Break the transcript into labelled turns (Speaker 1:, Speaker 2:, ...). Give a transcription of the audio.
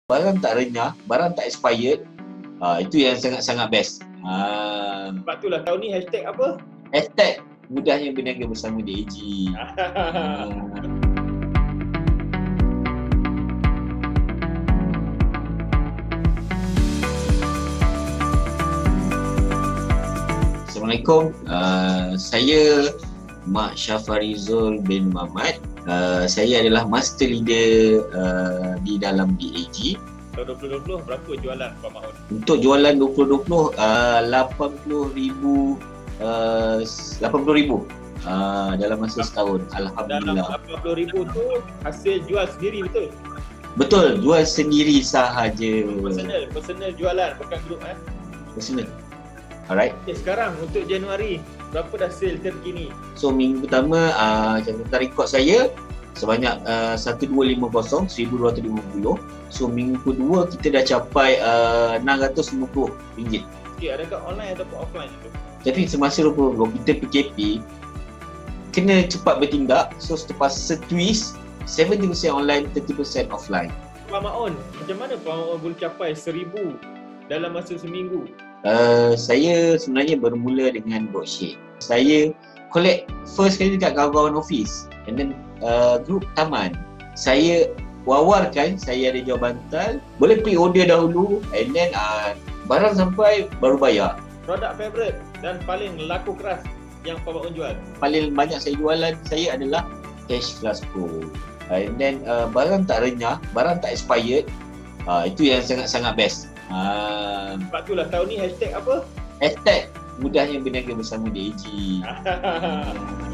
Speaker 1: Barang tak renyah, barang tak expired, itu yang sangat-sangat best.
Speaker 2: Sebab itulah tahun ni hashtag apa?
Speaker 1: Hashtag mudahnya berniaga bersama DAG. Assalamualaikum, saya Mak Syafarizul bin Muhammad. Saya adalah Master Leader di dalam DAG.
Speaker 2: Tahun 2020 berapa jualan Pak Mahun?
Speaker 1: Untuk jualan 2020, 80,000 dalam masa setahun. Alhamdulillah.
Speaker 2: Dalam 80,000 tu hasil jual sendiri, betul?
Speaker 1: Betul, jual sendiri sahaja.
Speaker 2: Personal jualan, bukan grup
Speaker 1: Personal. Alright.
Speaker 2: Okay, sekarang untuk Januari, berapa dah sale terkini?
Speaker 1: So minggu pertama, catatan rekod saya sebanyak 1250, 1250. So minggu kedua kita dah capai RM650.
Speaker 2: Okay, adakah online ataupun offline itu?
Speaker 1: Jadi semasa 2020 kita PKP, kena cepat bertindak. So selepas setwist, 70% online, 30% offline.
Speaker 2: Pak Mahun, macam mana Pak Mahun boleh capai 1,000 dalam masa seminggu?
Speaker 1: Saya sebenarnya bermula dengan dropship. Saya collect first kali dekat kawan-kawan office, and then group taman. Saya wawarkan saya ada jual bantal, boleh pre-order dahulu, and then barang sampai baru bayar.
Speaker 2: Produk favourite dan paling laku keras yang Pak Mahun jual?
Speaker 1: Paling banyak saya jualan saya adalah Cash Plus Pro. And then barang tak renyah, barang tak expired, itu yang sangat-sangat best.
Speaker 2: Sebab itulah tahun ni hashtag apa?
Speaker 1: Hashtag mudahnya berniaga bersama DAG.